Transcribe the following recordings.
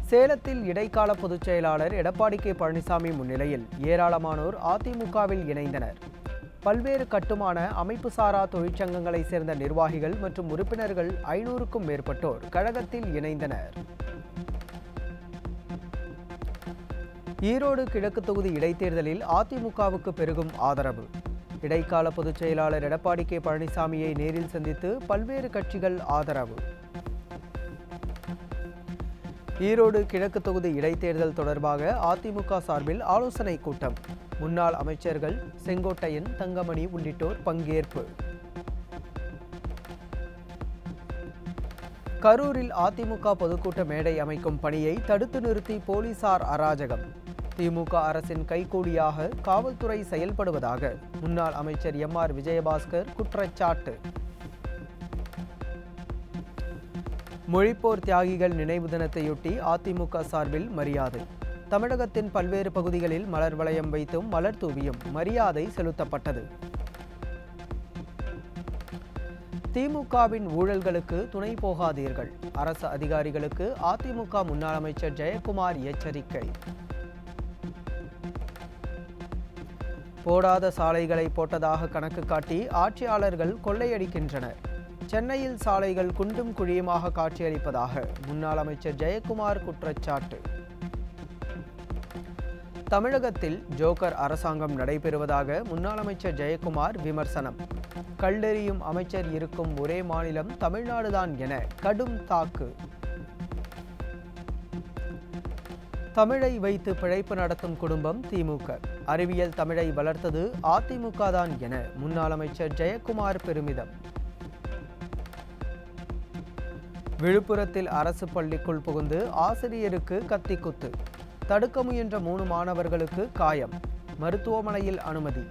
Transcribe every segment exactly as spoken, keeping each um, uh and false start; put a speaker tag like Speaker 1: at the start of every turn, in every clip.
Speaker 1: சேலத்தில் இடைக்கால பொதுச் செயலாளர் எடப்பாடி கே பழனிசாமி முன்னிலையில் ஏராளமானோர் அதிமுகவில் இணைந்தனர். பல்வேறு கட்டுமான அமைப்பு சாரா தொழிற்சங்கங்களை சேர்ந்த நிர்வாகிகள் மற்றும் உறுப்பினர்கள் ஐநூறுக்கும் மேற்பட்டோர் கழகத்தில் இணைந்தனர். ஈரோடு கிழக்கு தொகுதி இடைத்தேர்தலில் அதிமுகவுக்கு பெருகும் ஆதரவு. இடைக்கால பொதுச் செயலாளர் எடப்பாடி கே பழனிசாமியை நேரில் சந்தித்து பல்வேறு கட்சிகள் ஆதரவு. ஈரோடு கிழக்கு தொகுதி இடைத்தேர்தல் தொடர்பாக அதிமுக சார்பில் ஆலோசனை கூட்டம். முன்னாள் அமைச்சர்கள் செங்கோட்டையன், தங்கமணி உள்ளிட்டோர் பங்கேற்பு. கரூரில் அதிமுக பொதுக்கூட்ட மேடை அமைக்கும் பணியை தடுத்து நிறுத்தி போலீசார் அராஜகம். திமுக அரசின் கைகூலியாக காவல்துறை செயல்படுவதாக முன்னாள் அமைச்சர் எம் ஆர் விஜயபாஸ்கர் குற்றச்சாட்டு. மொழிப்போர் தியாகிகள் நினைவு தினத்தையொட்டி அதிமுக சார்பில் மரியாதை. தமிழகத்தின் பல்வேறு பகுதிகளில் மலர் வளையம் வைத்தும் மலர் தூவியும் மரியாதை செலுத்தப்பட்டது. திமுகவின் ஊழல்களுக்கு துணை போகாதீர்கள். அரசு அதிகாரிகளுக்கு அதிமுக முன்னாள் அமைச்சர் ஜெயக்குமார் எச்சரிக்கை. போடாத சாலைகளை போட்டதாக கணக்கு காட்டி ஆட்சியாளர்கள் கொள்ளையடிக்கின்றனர். சென்னையில் சாலைகள் குண்டும் குழியுமாக காட்சியளிப்பதாக முன்னாள் அமைச்சர் ஜெயக்குமார் குற்றச்சாட்டு. தமிழகத்தில் ஜோக்கர் அரசாங்கம் நடைபெறுவதாக முன்னாள் அமைச்சர் ஜெயக்குமார் விமர்சனம். கல்லெறியும் அமைச்சர் இருக்கும் ஒரே மாநிலம் தமிழ்நாடுதான் என கடும் தாக்கு. தமிழை வைத்து பிழைப்பு நடத்தும் குடும்பம் திமுக. அறிவியல் தமிழை வளர்த்தது அதிமுக தான் என முன்னாள் அமைச்சர் ஜெயக்குமார் பெருமிதம். விழுப்புரத்தில் அரசு பள்ளிக்குள் புகுந்து ஆசிரியருக்கு கத்திக்குத்து. தடுக்க முயன்ற மூணு மாணவர்களுக்கு காயம். மருத்துவமனையில் அனுமதி.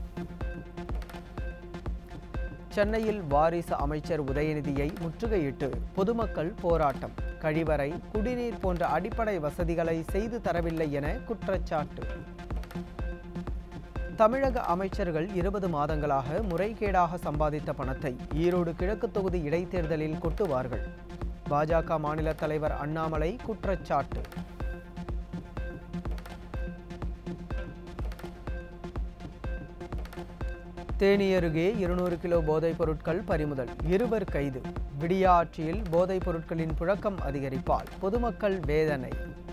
Speaker 1: சென்னையில் வாரிசு அமைச்சர் உதயநிதியை முற்றுகையிட்டு பொதுமக்கள் போராட்டம். கழிவறை, குடிநீர் போன்ற அடிப்படை வசதிகளை செய்து தரவில்லை என குற்றச்சாட்டு. தமிழக அமைச்சர்கள் இருபது மாதங்களாக முறைகேடாக சம்பாதித்த பணத்தை ஈரோடு கிழக்கு தொகுதி இடைத்தேர்தலில் கொட்டுவார்கள். பாஜக மாநில தலைவர் அண்ணாமலை குற்றச்சாட்டு. தேனி அருகே இருநூறு கிலோ போதைப் பொருட்கள் பறிமுதல். இருவர் கைது. விடியா ஆட்சியில் போதைப் பொருட்களின் புழக்கம் அதிகரிப்பால் பொதுமக்கள் வேதனை.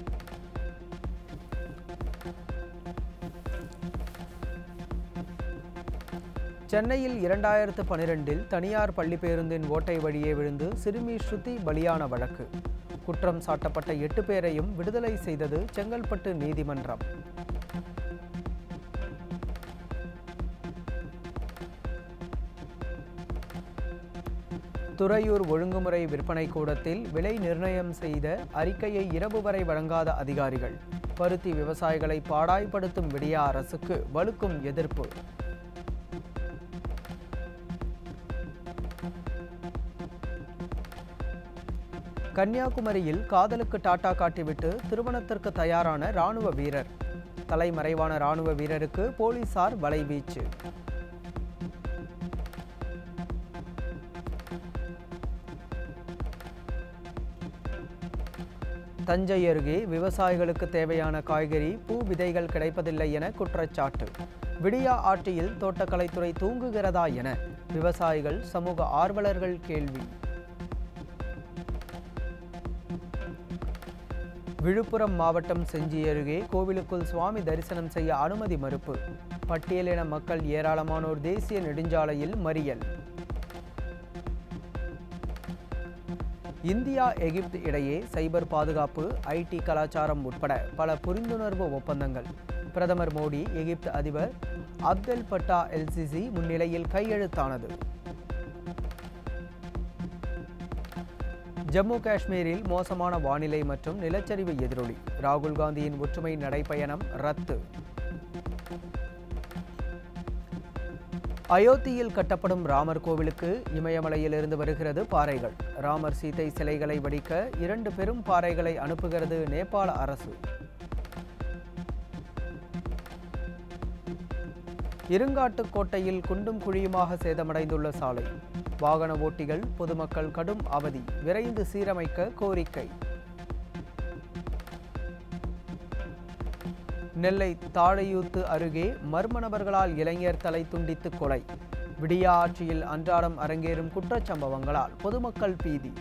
Speaker 1: சென்னையில் இரண்டாயிரத்து பனிரெண்டில் தனியார் பள்ளி பேருந்தின் ஓட்டை வழியே விழுந்து சிறுமி ஸ்ருதி பலியான வழக்கு. குற்றம் சாட்டப்பட்ட எட்டு பேரையும் விடுதலை செய்தது செங்கல்பட்டு நீதிமன்றம். துறையூர் ஒழுங்குமுறை விற்பனை கூடத்தில் விலை நிர்ணயம் செய்த அறிக்கையை இரவு வரை வழங்காத அதிகாரிகள். பருத்தி விவசாயிகளை பாடாய்படுத்தும் விடியா அரசுக்கு வலுக்கும் எதிர்ப்பு. கன்னியாகுமரியில் காதலுக்கு டாட்டா காட்டிவிட்டு திருமணத்திற்கு தயாரான ராணுவ வீரர். தலைமறைவான ராணுவ வீரருக்கு போலீசார் வலைவீச்சு. தஞ்சை அருகே விவசாயிகளுக்கு தேவையான காய்கறி, பூ விதைகள் கிடைப்பதில்லை என குற்றச்சாட்டு. விடியா ஆட்சியில் தோட்டக்கலைத்துறை தூங்குகிறதா என விவசாயிகள், சமூக ஆர்வலர்கள் கேள்வி. விழுப்புரம் மாவட்டம் செஞ்சி அருகே கோவிலுக்குள் சுவாமி தரிசனம் செய்ய அனுமதி மறுப்பு. பட்டியலின மக்கள் ஏராளமானோர் தேசிய நெடுஞ்சாலையில் மறியல். இந்தியா எகிப்து இடையே சைபர் பாதுகாப்பு, ஐடி கலாச்சாரம் உட்பட பல புரிந்துணர்வு ஒப்பந்தங்கள். பிரதமர் மோடி எகிப்து அதிபர் அப்தெல் பட்டா எல்சிசி முன்னிலையில் கையெழுத்தானது. ஜம்மு காஷ்மீரில் மோசமான வானிலை மற்றும் நிலச்சரிவு எதிரொலி. ராகுல் காந்தியின் ஒற்றுமை நடைபயணம் ரத்து. அயோத்தியில் கட்டப்படும் ராமர் கோவிலுக்கு இமயமலையிலிருந்து வருகிறது பாறைகள். ராமர் சீதை சிலைகளை வடிக்க இரண்டு பெரும் பாறைகளை அனுப்புகிறது நேபாள அரசு. இருங்காட்டுக்கோட்டையில் குண்டும் குழியுமாக சேதமடைந்துள்ள சாலை. வாகன ஓட்டிகள், பொதுமக்கள் கடும் அவதி. விரைந்து சீரமைக்க கோரிக்கை. நெல்லை தாழையூத்து அருகே மர்ம நபர்களால் இளைஞர் தலை துண்டித்து கொலை. விடியா ஆட்சியில் அன்றாடம் அரங்கேறும் குற்றச்சம்பவங்களால் பொதுமக்கள் பீதி.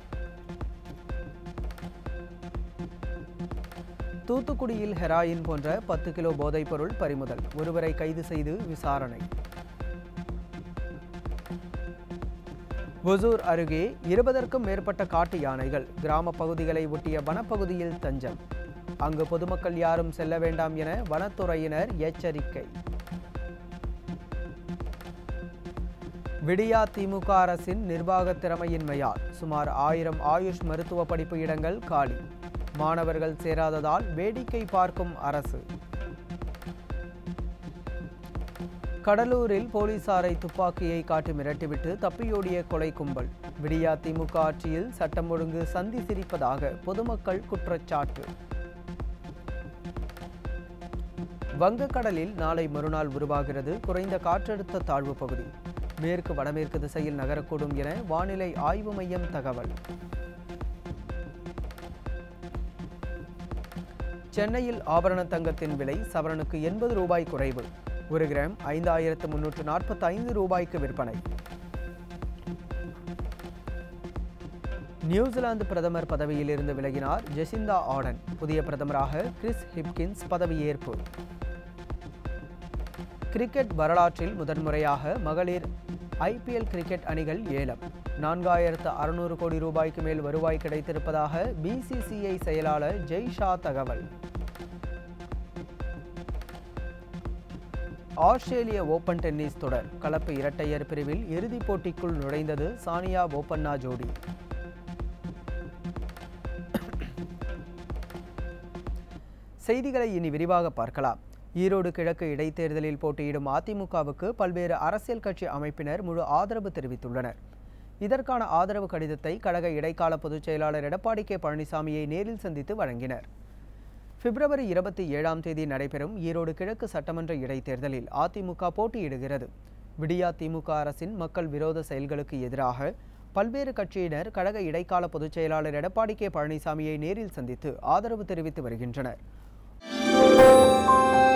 Speaker 1: தூத்துக்குடியில் ஹெராயின் போன்ற பத்து கிலோ போதைப் பொருள் பறிமுதல். ஒருவரை கைது செய்து விசாரணை. ஒசூர் அருகே இருபதற்கும் மேற்பட்ட காட்டு யானைகள் கிராம பகுதிகளை ஒட்டிய வனப்பகுதியில் தஞ்சம். அங்கு பொதுமக்கள் யாரும் செல்ல வேண்டாம் என வனத்துறையினர் எச்சரிக்கை. விடியா திமுக அரசின் நிர்வாக திறமையின்மையால் சுமார் ஆயிரம் ஆயுஷ் மருத்துவ படிப்பு இடங்கள் காலி. மாணவர்கள் சேராததால் வேடிக்கை பார்க்கும் அரசு. கடலூரில் போலீசாரை துப்பாக்கியை காட்டி மிரட்டிவிட்டு தப்பியோடிய கொலை கும்பல். விடியா திமுக ஆட்சியில் சட்டம் ஒழுங்கு சந்தி சிரிப்பதாக பொதுமக்கள் குற்றச்சாட்டு. வங்கக்கடலில் நாளை மறுநாள் உருவாகிறது குறைந்த காற்றழுத்த தாழ்வு பகுதி. மேற்கு வடமேற்கு திசையில் நகரக்கூடும் என வானிலை ஆய்வு மையம் தகவல். சென்னையில் ஆபரண தங்கத்தின் விலை சவரனுக்கு எண்பது ரூபாய் குறைவு. ஒரு கிராம் ஐந்தாயிரத்து முன்னூற்று நாற்பத்தி ஐந்து ரூபாய்க்கு விற்பனை. நியூசிலாந்து பிரதமர் பதவியில் இருந்து விலகினார் ஜெசிந்தா ஆர்டன். புதிய பிரதமராக கிறிஸ் ஹிப்கின்ஸ் பதவியேற்பு. கிரிக்கெட் வரலாற்றில் முதன்முறையாக மகளிர் ஐபிஎல் கிரிக்கெட் அணிகள் ஏலம். நான்காயிரத்து அறுநூறு கோடி ரூபாய்க்கு மேல் வருவாய் கிடைத்திருப்பதாக பிசிசிஐ செயலாளர் ஜெய்ஷா தகவல். ஆஸ்திரேலிய ஓபன் டென்னிஸ் தொடர் கலப்பு இரட்டையர் பிரிவில் இறுதிப் போட்டிக்குள் நுழைந்தது சானியா போபண்ணா ஜோடி. செய்திகளை இனி விரிவாக பார்க்கலாம். ஈரோடு கிழக்கு இடைத்தேர்தலில் போட்டியிடும் அதிமுகவுக்கு பல்வேறு அரசியல் கட்சி அமைப்பினர் முழு ஆதரவு தெரிவித்துள்ளனர். இதற்கான ஆதரவு கடிதத்தை கழக இடைக்கால பொதுச் செயலாளர் எடப்பாடி கே பழனிசாமியை நேரில் சந்தித்து வழங்கினர். பிப்ரவரி இருபத்தி ஏழாம் தேதி நடைபெறும் ஈரோடு கிழக்கு சட்டமன்ற இடைத்தேர்தலில் அதிமுக போட்டியிடுகிறது. விடியா திமுக அரசின் மக்கள் விரோத செயல்களுக்கு எதிராக பல்வேறு கட்சியினர் கழக இடைக்கால பொதுச் செயலாளர் எடப்பாடி கே பழனிசாமியை நேரில் சந்தித்து ஆதரவு தெரிவித்து வருகின்றனர்.